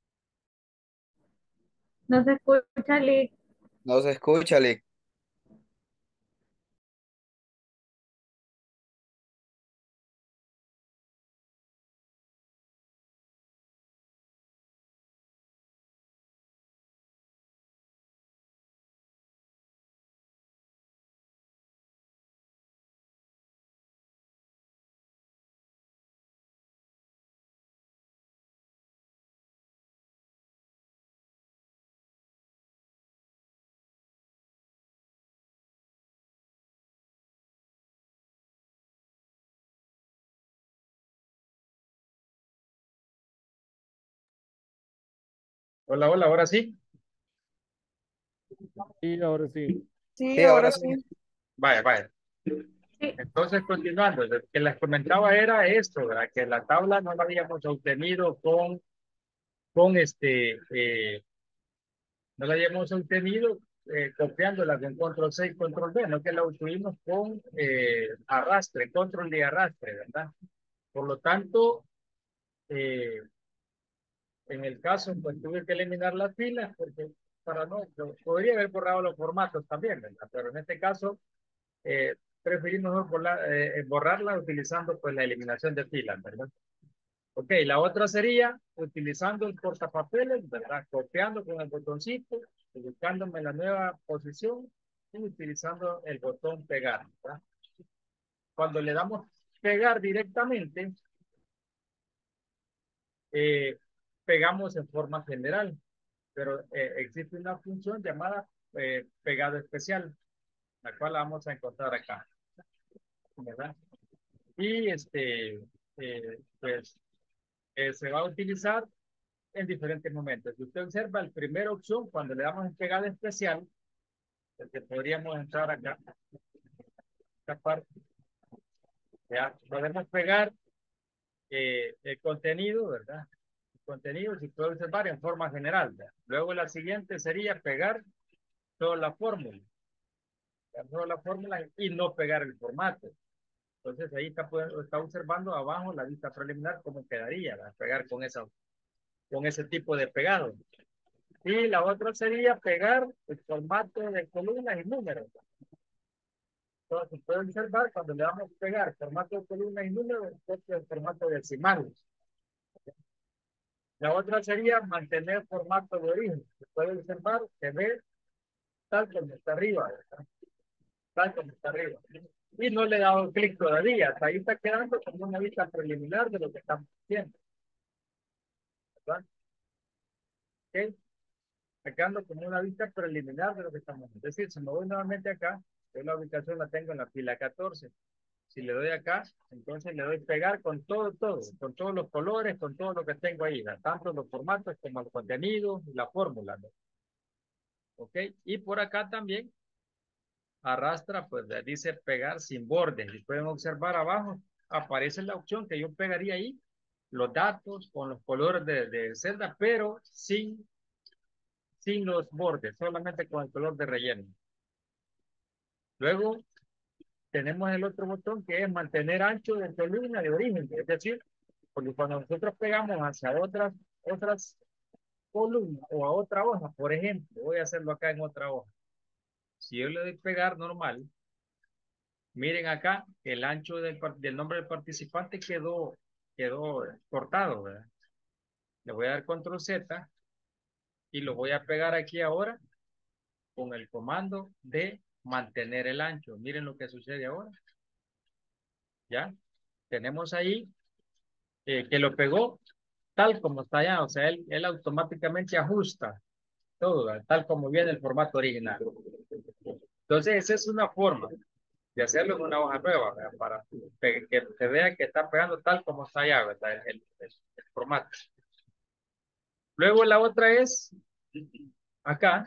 No se escucha, Liz. No se escucha, Lick. Hola, hola, ahora sí. Sí, ahora sí. Sí, Sí, ahora ahora sí. sí. Vaya, vaya. Sí. Entonces, continuando, lo que les comentaba era esto, ¿verdad? Que la tabla no la habíamos obtenido con, con este, eh, no la habíamos obtenido eh, copiándola con control C y control V, no que la obtuvimos con eh, arrastre, control de arrastre, ¿verdad? Por lo tanto, eh, en el caso, pues tuve que eliminar las filas porque para no, yo podría haber borrado los formatos también, ¿verdad? Pero en este caso, eh, preferimos mejor borrar, eh, borrarla utilizando pues la eliminación de filas, ¿verdad? Ok, la otra sería utilizando el portapapeles, ¿verdad? Copiando con el botoncito, ubicándome en la nueva posición y utilizando el botón pegar, ¿verdad? Cuando le damos pegar directamente, eh, pegamos en forma general, pero eh, existe una función llamada eh, pegado especial, la cual la vamos a encontrar acá, ¿verdad? Y este, eh, pues eh, se va a utilizar en diferentes momentos. Si usted observa la primera opción, cuando le damos en pegada especial, porque podríamos entrar acá, esta parte, ya podemos pegar eh, el contenido, ¿verdad? El contenido, si puede observar en forma general, ¿verdad? Luego la siguiente sería pegar toda la fórmula, pegar toda la fórmula y no pegar el formato. Entonces ahí está, está observando abajo la vista preliminar cómo quedaría, ¿verdad? Pegar con, esa, con ese tipo de pegado. Y la otra sería pegar el formato de columnas y números. Entonces, puede observar cuando le damos a pegar formato de columnas y números, entonces el formato decimal. La otra sería mantener formato de origen. Se puede observar que ve tal como está arriba, ¿verdad? Tal como está arriba. Y no le he dado clic todavía. Hasta ahí está quedando como una vista preliminar de lo que estamos haciendo. ¿Verdad? ¿Ok? Está quedando como una vista preliminar de lo que estamos haciendo. Es decir, si me voy nuevamente acá, yo la ubicación la tengo en la fila catorce. Si le doy acá, entonces le doy pegar con todo, todo, con todos los colores, con todo lo que tengo ahí, ¿verdad? Tanto los formatos como el contenido y la fórmula, ¿no? ¿Ok? Y por acá también arrastra, pues dice pegar sin bordes. Y pueden observar abajo, aparece la opción que yo pegaría ahí, los datos con los colores de, de celda, pero sin, sin los bordes, solamente con el color de relleno. Luego tenemos el otro botón que es mantener ancho de columna de origen, es decir, porque cuando nosotros pegamos hacia otras, otras columnas o a otra hoja, por ejemplo, voy a hacerlo acá en otra hoja. Si yo le doy pegar normal, miren acá, el ancho del, del nombre del participante quedó, quedó cortado, ¿verdad? Le voy a dar control Z y lo voy a pegar aquí ahora con el comando de mantener el ancho. Miren lo que sucede ahora. ¿Ya? Tenemos ahí eh, que lo pegó tal como está allá. O sea, él, él automáticamente ajusta todo, ¿verdad? Tal como viene el formato original. Entonces, esa es una forma de hacerlo en una hoja nueva, ¿verdad? Para que, que se vea que está pegando tal como está allá, ¿verdad? El, el, el formato. Luego la otra es acá.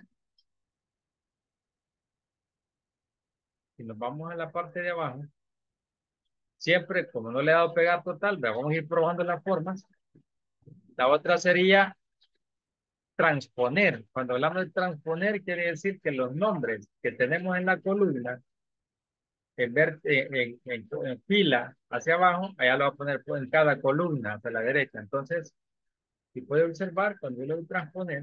Si nos vamos a la parte de abajo, siempre, como no le he dado pegar total, vamos a ir probando las formas. La otra sería transponer. Cuando hablamos de transponer, quiere decir que los nombres que tenemos en la columna, en, ver, en, en, en, en fila hacia abajo, allá lo va a poner en cada columna hacia la derecha. Entonces, si puede observar, cuando yo le doy transponer,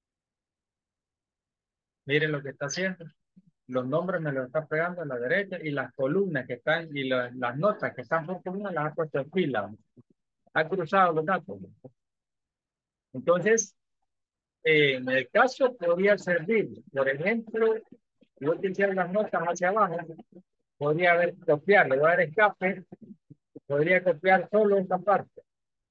miren lo que está haciendo. Los nombres me los está pegando a la derecha y las columnas que están y las, las notas que están por columna las ha puesto en fila. Ha cruzado los datos. Entonces, eh, en el caso podría servir, por ejemplo, yo quisiera las notas hacia abajo, podría haber copiar, le voy a dar escape, podría copiar solo esta parte.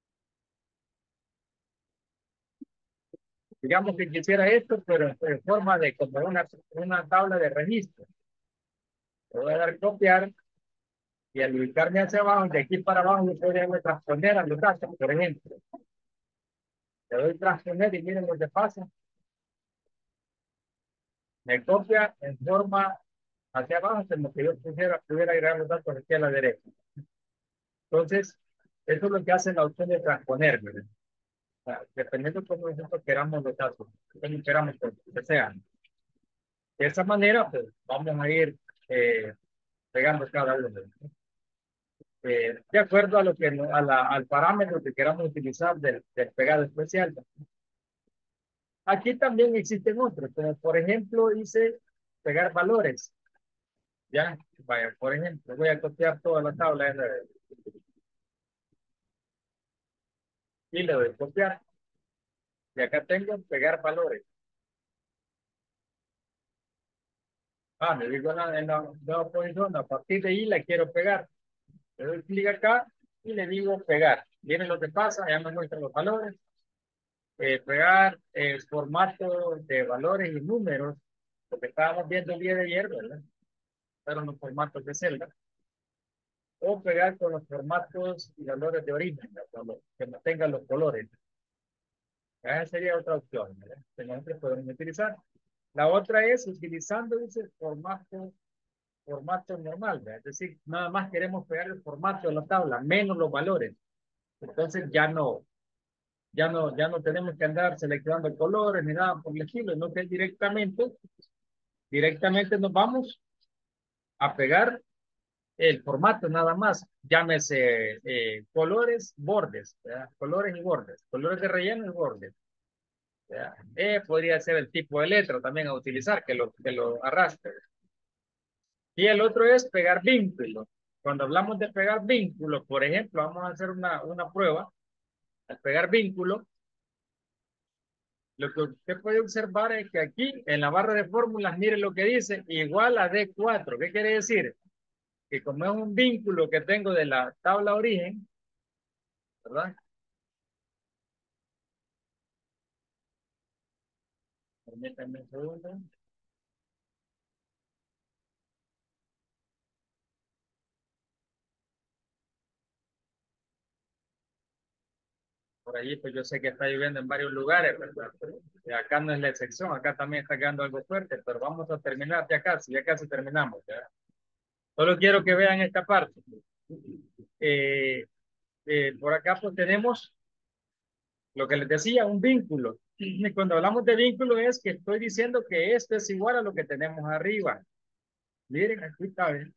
Digamos que quisiera esto, pero en forma de como una, una tabla de registro. Le voy a dar copiar y al ubicarme hacia abajo, de aquí para abajo, yo podría transponer a los datos, por ejemplo. Le doy transponer y miren lo que pasa. Me copia en forma hacia abajo, como que yo pudiera, pudiera agregar los datos aquí a la derecha. Entonces, eso es lo que hace la opción de transponer, ¿verdad? O sea, dependiendo de cómo nosotros queramos los datos, cómo queramos que sean. De esa manera, pues, vamos a ir eh, pegando cada uno. Eh, de acuerdo a lo que a la, al parámetro que queramos utilizar del, del pegado especial. Aquí también existen otros, como por ejemplo dice pegar valores. Ya, vaya, por ejemplo, voy a copiar toda la tabla de y le doy copiar. Y acá tengo pegar valores. Ah, me digo en la, en la nueva posición, a partir de ahí la quiero pegar. Le doy clic acá y le digo pegar. Miren lo que pasa, ya me muestran los valores. Eh, pegar el formato de valores y números, lo que estábamos viendo el día de ayer, ¿verdad? Fueron los formatos de celda. O pegar con los formatos y valores de origen, ¿verdad? Que mantengan los colores. Esa sería otra opción, ¿verdad? Que nosotros podemos utilizar. La otra es utilizando ese formato, formato normal, ¿verdad? Es decir, nada más queremos pegar el formato de la tabla, menos los valores. Entonces ya no, ya no, ya no tenemos que andar seleccionando colores ni nada por el estilo, sino que directamente, directamente nos vamos a pegar el formato nada más. Llámese eh, colores, bordes, ¿verdad? Colores y bordes, colores de relleno y bordes. ¿Ya? E podría ser el tipo de letra también a utilizar, que lo, que lo arrastre. Y el otro es pegar vínculos. Cuando hablamos de pegar vínculos, por ejemplo, vamos a hacer una, una prueba. Al pegar vínculos, lo que usted puede observar es que aquí en la barra de fórmulas, mire lo que dice, igual a D cuatro. ¿Qué quiere decir? Que como es un vínculo que tengo de la tabla origen, ¿verdad? Permítanme un segundo. Por allí, pues yo sé que está lloviendo en varios lugares, ¿verdad? Y acá no es la excepción, acá también está quedando algo fuerte, pero vamos a terminar ya casi, ya casi terminamos, ¿ya? Solo quiero que vean esta parte. Eh, eh, por acá pues tenemos lo que les decía, un vínculo. Y cuando hablamos de vínculo es que estoy diciendo que esto es igual a lo que tenemos arriba. Miren, aquí está, ¿ven?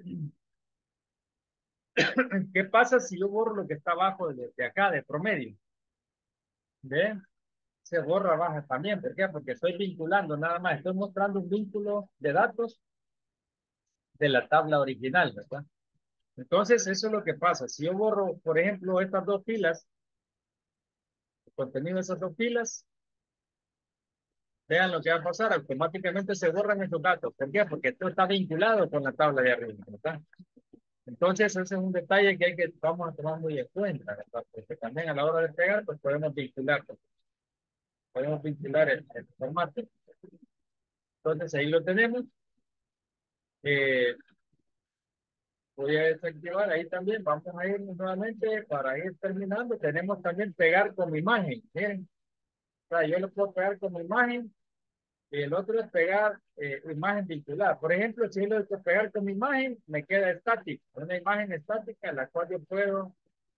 ¿Qué pasa si yo borro lo que está abajo de, de acá, de promedio? ¿Ven? Se borra baja también. ¿Por qué? Porque estoy vinculando nada más. Estoy mostrando un vínculo de datos de la tabla original, ¿verdad? Entonces, eso es lo que pasa. Si yo borro, por ejemplo, estas dos filas, el contenido de esas dos filas, vean lo que va a pasar. Automáticamente se borran esos datos. ¿Por qué? Porque esto está vinculado con la tabla de arriba, ¿verdad? Entonces, ese es un detalle que hay que vamos a tomar muy en cuenta, ¿verdad? Porque también a la hora de pegar, pues podemos vincular, podemos vincular el, el formato. Entonces, ahí lo tenemos. Eh, voy a desactivar ahí también. Vamos a ir nuevamente para ir terminando. Tenemos también pegar como imagen. Miren, o sea, yo lo puedo pegar como imagen y el otro es pegar eh, imagen vinculada. Por ejemplo, si yo lo quiero pegar como imagen, me queda estático. Una imagen estática en la cual yo puedo,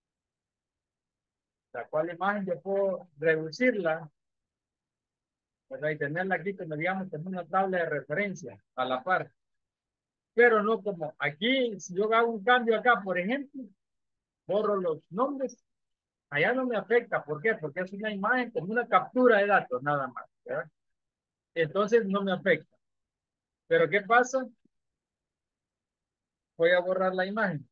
la cual imagen yo puedo reducirla, ¿verdad? Y tenerla aquí como digamos en una tabla de referencia a la par. Pero no como aquí, si yo hago un cambio acá, por ejemplo, borro los nombres. Allá no me afecta. ¿Por qué? Porque es una imagen como una captura de datos nada más, ¿verdad? Entonces no me afecta. Pero ¿qué pasa? Voy a borrar la imagen.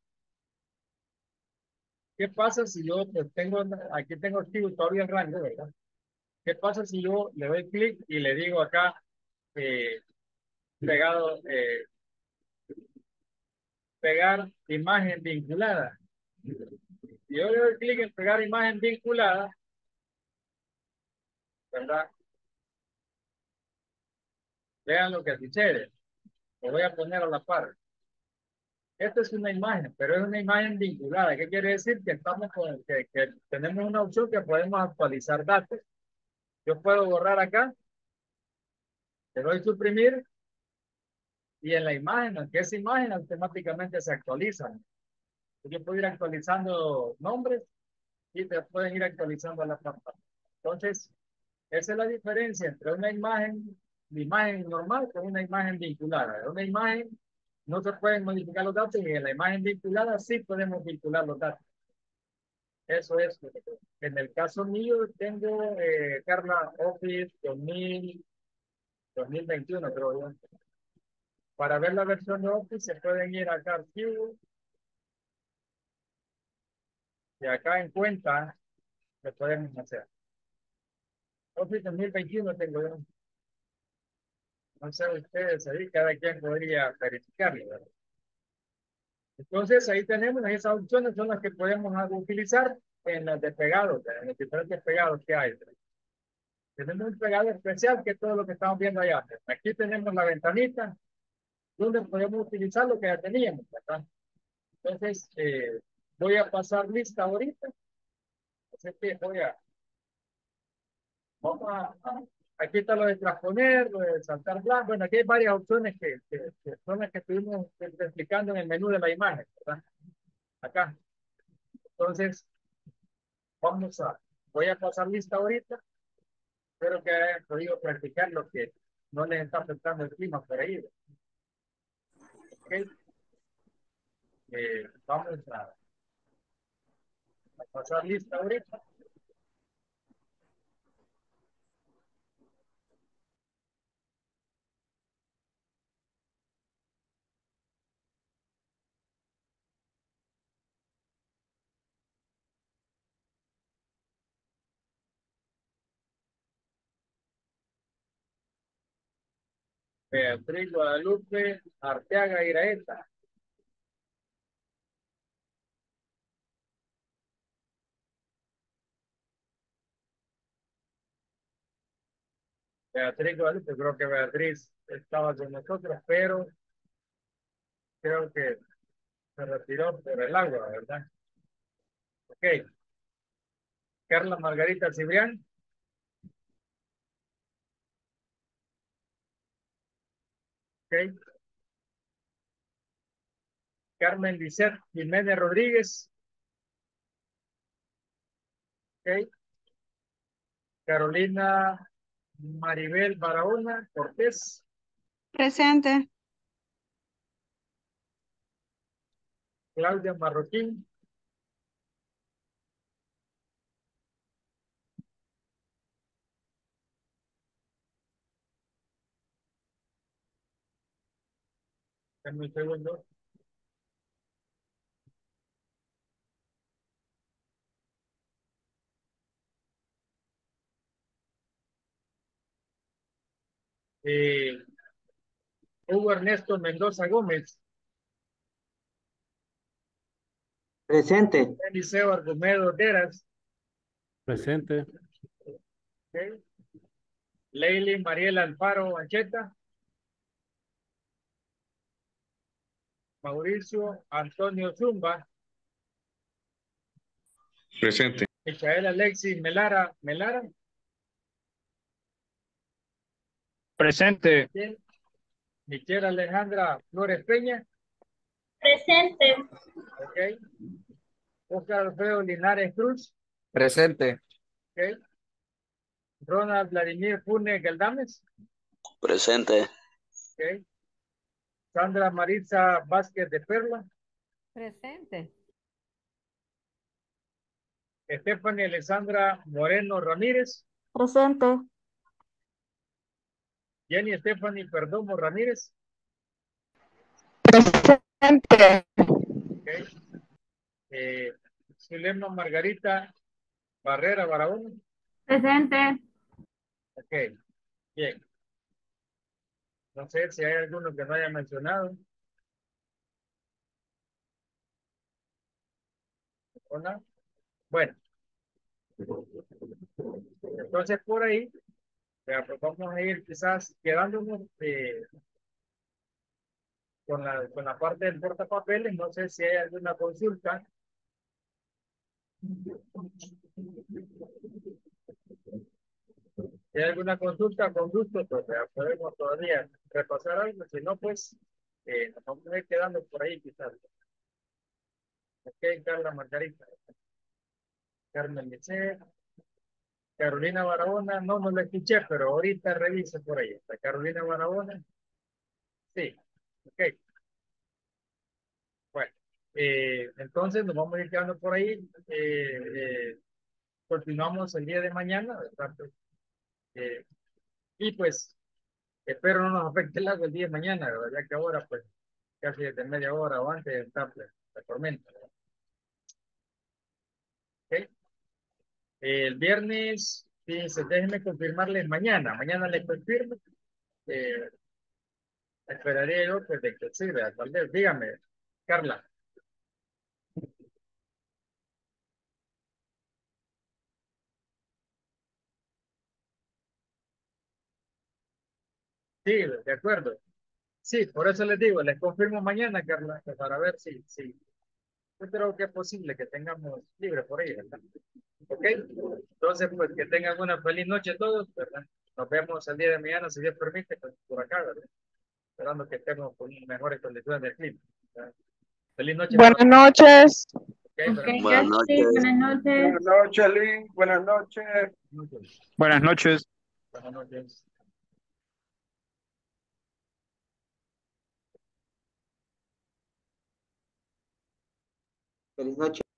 ¿Qué pasa si yo pues, tengo, aquí tengo activo todavía el rango, ¿verdad? ¿Qué pasa si yo le doy clic y le digo acá, eh, pegado, eh, pegar imagen vinculada? Si yo le doy clic en pegar imagen vinculada, ¿verdad? Vean lo que sucede. Lo voy a poner a la par. Esta es una imagen, pero es una imagen vinculada. ¿Qué quiere decir? Que estamos con, que, que tenemos una opción que podemos actualizar datos. Yo puedo borrar acá, le doy suprimir y en la imagen, aunque esa imagen automáticamente se actualiza. Yo puedo ir actualizando nombres y te pueden ir actualizando la pantalla. Entonces, esa es la diferencia entre una imagen, la imagen normal con una imagen vinculada. En una imagen no se pueden modificar los datos y en la imagen vinculada sí podemos vincular los datos. Eso es. En el caso mío tengo eh, Carla Office dos mil, dos mil veintiuno, creo yo. Para ver la versión de Office se pueden ir acá a Archivo y acá en Cuenta se pueden hacer. Office dos mil veintiuno tengo yo. No sé ustedes ahí, cada quien podría verificarlo, ¿verdad? Entonces ahí tenemos esas opciones, son las que podemos utilizar en las de pegados, en los diferentes pegados que hay. Tenemos un pegado especial que es todo lo que estamos viendo allá. Aquí tenemos la ventanita donde podemos utilizar lo que ya teníamos, ¿verdad? Entonces, eh, voy a pasar lista ahorita. Así que voy a, vamos a, a- aquí está lo de transponer, lo de saltar blanco. Bueno, aquí hay varias opciones que, que, que son las que estuvimos explicando en el menú de la imagen, ¿verdad? Acá. Entonces, vamos a, voy a pasar lista ahorita. Espero que hayan podido practicar lo que no les está afectando el clima por ahí. ¿Ok? Eh, vamos a, a pasar lista ahorita. Beatriz Guadalupe Arteaga Iraeta. Beatriz Guadalupe, creo que Beatriz estaba con nosotros, pero creo que se retiró por el agua, ¿verdad? Ok. Carla Margarita Cibrián. Ok. Carmen Lisette Jiménez Rodríguez. Ok. Carolina Maribel Barahona Cortés. Presente. Claudia Marroquín. Dame un segundo. Eh, Hugo Ernesto Mendoza Gómez. Presente. Eliseo Argumedo Deras. Presente. Okay. Leili Mariela Alfaro Ancheta. Mauricio Antonio Zumba. Presente. Michael Alexis Melara Melara. Presente. Bien. Michelle Alejandra Flores Peña. Presente. Ok. Oscar Alfredo Linares Cruz. Presente. Ok. Ronald Vladimir Pune Galdames. Presente. Ok. Sandra Maritza Vázquez de Perla. Presente. Stephanie Alessandra Moreno Ramírez. Presente. Jenny Stephanie Perdomo Ramírez. Presente. Okay. Eh, Zulema Margarita Barrera Barahona. Presente. Ok, bien. No sé si hay alguno que no haya mencionado. Hola. Bueno. Entonces por ahí, ya, pues vamos a ir quizás quedándonos eh, con, la, con la parte del portapapeles. No sé si hay alguna consulta. Si hay alguna consulta, con gusto, pues ya podemos todavía repasar algo. Si no, pues eh, nos vamos a ir quedando por ahí quizás. Ok, Carla Margarita. Carmen Licea. Carolina Barahona, no, no la escuché, pero ahorita revise por ahí. ¿Está Carolina Barahona? Sí, ok. Bueno, eh, entonces nos vamos a ir quedando por ahí. Eh, eh, continuamos el día de mañana, ¿verdad? Eh, y pues, espero no nos afecte el agua el día de mañana, ¿verdad? Ya que ahora, pues, casi desde media hora o antes está pues, la tormenta, ¿verdad? Ok. Eh, el viernes, fíjense, déjenme confirmarles mañana. Mañana les confirmo. Eh, Esperaría yo pues, de que sí, vea, tal vez, dígame, Carla. Sí, de acuerdo. Sí, por eso les digo, les confirmo mañana, Carla, que para ver si, si, yo creo que es posible que tengamos libre por ahí, ¿verdad? Ok, entonces, pues que tengan una feliz noche todos, ¿verdad? Nos vemos el día de mañana, si Dios permite, pues, por acá, ¿verdad? Esperando que estemos con mejores condiciones del clima, ¿verdad? Feliz noche para Buenas noches. okay, Ok, Buenas gracias. noches. Buenas noches. Buenas noches, Lynn. Buenas noches. todos. Buenas noches. Buenas noches. Feliz noche.